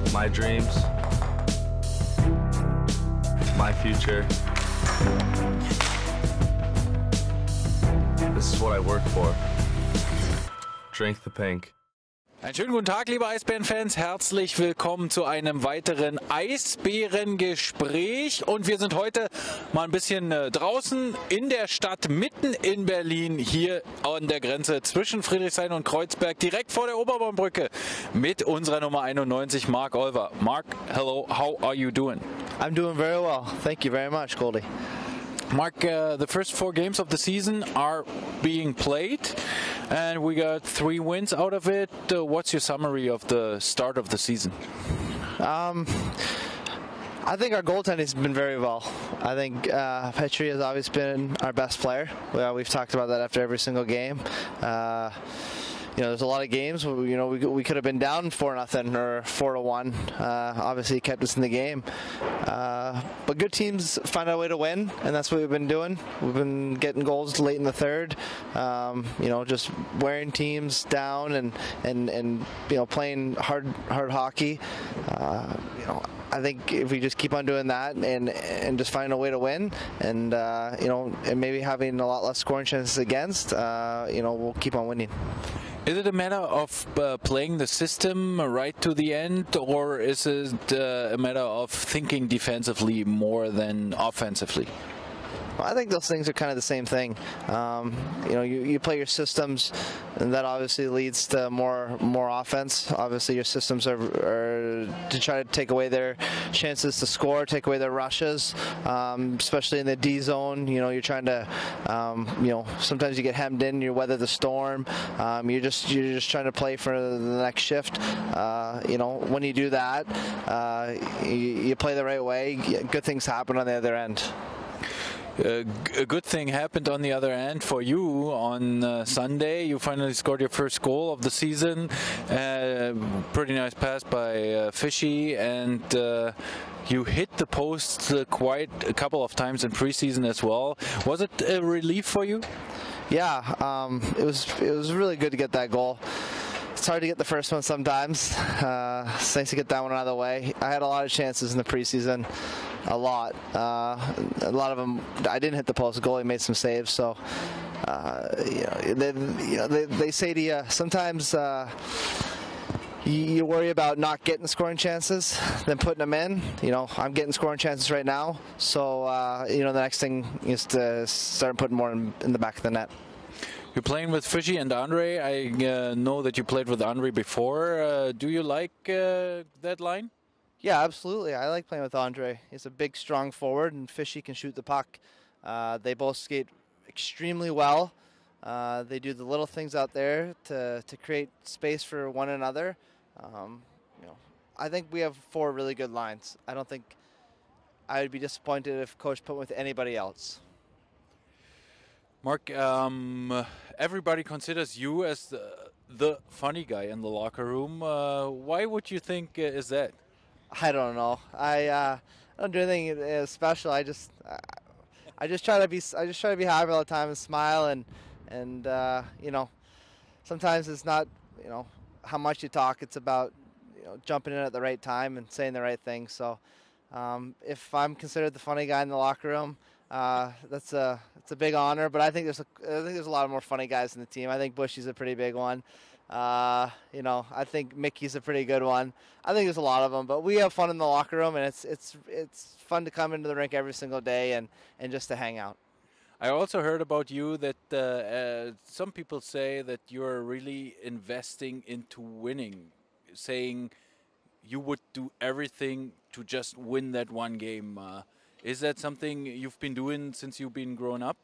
my dreams, my future. This is what I work for. Drink the pink. Einen schönen guten Tag, liebe Eisbären-Fans. Herzlich willkommen zu einem weiteren Eisbärengespräch. Und wir sind heute mal ein bisschen draußen in der Stadt, mitten in Berlin, hier an der Grenze zwischen Friedrichshain und Kreuzberg, direkt vor der Oberbaumbrücke, mit unserer Nummer 91, Mark Olver. Mark, hello, how are you doing? I'm doing very well. Thank you very much, Goldie. Mark, the first 4 games of the season are being played, and we got 3 wins out of it. What's your summary of the start of the season? I think our goaltending has been very well. I think Petry has always been our best player. We've talked about that after every single game. There's a lot of games where, we could have been down 4-0 or 4-1. Obviously, he kept us in the game. But good teams find a way to win, and that's what we've been doing. We've been getting goals late in the third. Just wearing teams down and playing hard hockey. I think if we just keep on doing that and just find a way to win, and and maybe having a lot less scoring chances against, we'll keep on winning. Is it a matter of playing the system right to the end, or is it a matter of thinking defensively more than offensively? Well, I think those things are kind of the same thing. You play your systems, and that obviously leads to more offense. Obviously, your systems are to try to take away their chances to score, take away their rushes, especially in the D zone. You're trying to, sometimes you get hemmed in, you weather the storm. You're just trying to play for the next shift. When you do that, you play the right way. Good things happen on the other end. A good thing happened on the other end for you on Sunday. You finally scored your first goal of the season. Pretty nice pass by Fishy, and you hit the post quite a couple of times in preseason as well. Was it a relief for you? Yeah, it was really good to get that goal. It's hard to get the first one sometimes. It's nice to get that one out of the way. I had a lot of chances in the preseason. A lot of them I didn't hit the post. The goalie made some saves, so they say to you sometimes you worry about not getting scoring chances than putting them in. I'm getting scoring chances right now, so the next thing is to start putting more in the back of the net. You're playing with Fishy and Andre. I know that you played with Andre before. Do you like that line? Yeah, absolutely. I like playing with Andre. He's a big, strong forward, and Fishy can shoot the puck. They both skate extremely well. They do the little things out there to create space for one another. I think we have 4 really good lines. I don't think I would be disappointed if Coach put with anybody else. Mark, everybody considers you as the funny guy in the locker room. Why would you think is that? I don't know. I don't do anything special. I just try to be happy all the time and smile and sometimes it's not how much you talk. It's about jumping in at the right time and saying the right thing. So if I'm considered the funny guy in the locker room, it's a big honor. But I think there's a lot more funny guys in the team. I think Bushy's a pretty big one. I think Mickey's a pretty good one. I think there's a lot of them, but we have fun in the locker room, and it's fun to come into the rink every single day and just to hang out. I also heard about you that some people say that you're really investing into winning, saying you would do everything to just win that one game. Is that something you've been doing since you've been growing up?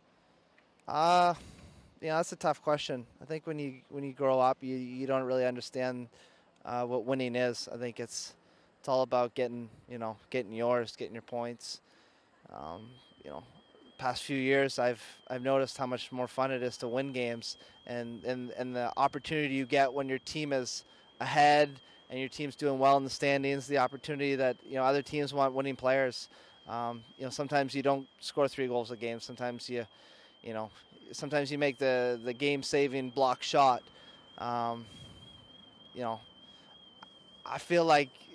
That's a tough question. I think when you grow up, you don't really understand what winning is. I think it's all about getting yours, getting your points. Past few years, I've noticed how much more fun it is to win games, and the opportunity you get when your team is ahead and your team's doing well in the standings. The opportunity that other teams want winning players. Sometimes you don't score 3 goals a game. Sometimes you make the game-saving block shot. I feel like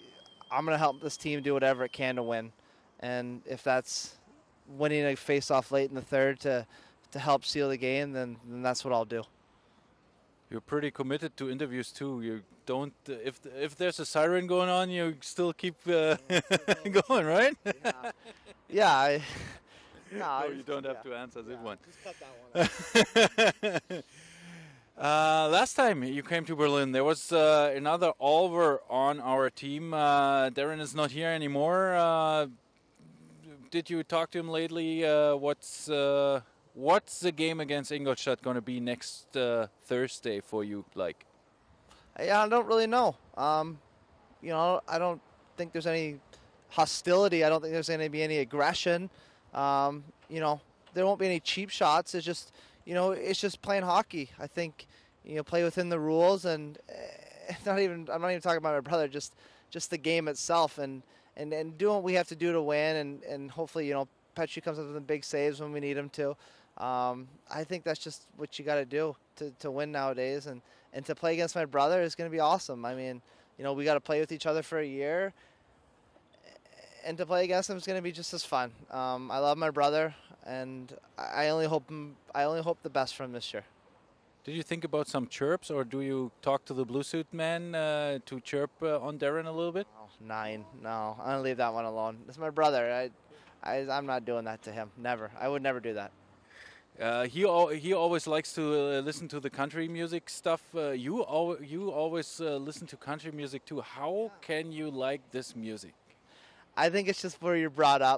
I'm going to help this team do whatever it can to win. And if that's winning a face-off late in the third to help seal the game, then that's what I'll do. You're pretty committed to interviews too. You don't, if there's a siren going on, you still keep going, right? Yeah. No, you don't have to answer this one. Just cut that one out. Last time you came to Berlin, there was another Alver on our team. Darren is not here anymore. Did you talk to him lately? What's the game against Ingolstadt going to be next Thursday for you like? I don't really know. You know, I don't think there's any hostility. I don't think there's going to be any aggression. You know, there won't be any cheap shots. It's just, you know, it's just playing hockey. I think, you know, play within the rules, and I'm not even talking about my brother. Just the game itself, and doing what we have to do to win, and hopefully, you know, Petry comes up with some big saves when we need him to. I think that's just what you got to do to win nowadays, and to play against my brother is going to be awesome. I mean, you know, we got to play with each other for a year, and to play against him is going to be just as fun. I love my brother, and I only hope the best for him this year. Did you think about some chirps, or do you talk to the blue suit man to chirp on Darren a little bit? Oh, 9. No, I'm gonna leave that one alone. It's my brother. I'm not doing that to him. Never. I would never do that. He always likes to listen to the country music stuff. You always listen to country music too. How can you like this music? I think it's just where you're brought up.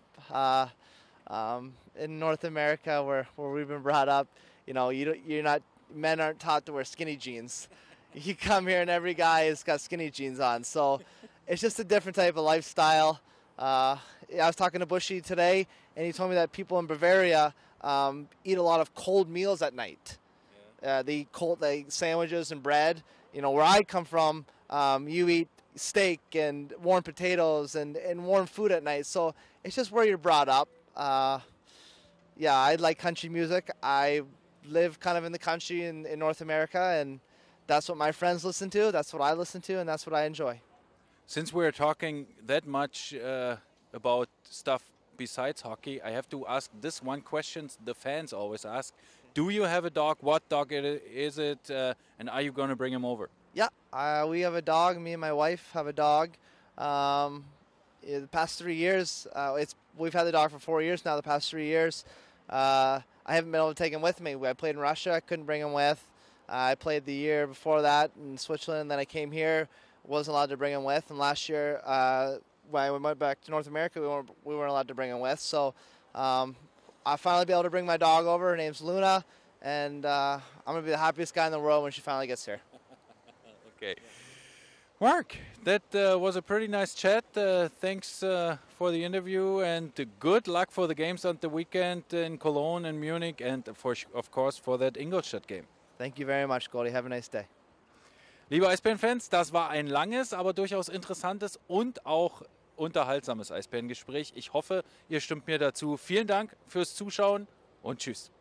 In North America, where we've been brought up, you know, men aren't taught to wear skinny jeans. You come here and every guy has got skinny jeans on. So it's just a different type of lifestyle. I was talking to Bushy today, and he told me that people in Bavaria eat a lot of cold meals at night. They eat cold sandwiches and bread. You know, where I come from, you eat steak and warm potatoes and warm food at night. So it's just where you're brought up. Yeah, I like country music. I live kind of in the country in North America, and that's what my friends listen to. That's what I listen to, and that's what I enjoy. Since we're talking that much about stuff besides hockey, I have to ask this one question the fans always ask. Do you have a dog? What dog is it? And are you going to bring him over? Yeah, we have a dog. Me and my wife have a dog. The past 3 years, we've had the dog for 4 years now. The past 3 years, I haven't been able to take him with me. I played in Russia. I couldn't bring him with. I played the year before that in Switzerland. And then I came here. Wasn't allowed to bring him with. And last year, when we went back to North America, we weren't allowed to bring him with. So I'll finally be able to bring my dog over. Her name's Luna. And I'm going to be the happiest guy in the world when she finally gets here. Okay. Mark, that was a pretty nice chat. Thanks for the interview, and good luck for the games on the weekend in Cologne and Munich, and of course for that Ingolstadt game. Thank you very much, Goldie. Have a nice day. Liebe Eisbären-Fans, das war ein langes, aber durchaus interessantes und auch unterhaltsames Eisbärengespräch. Ich hoffe, ihr stimmt mir dazu. Vielen Dank fürs Zuschauen und tschüss.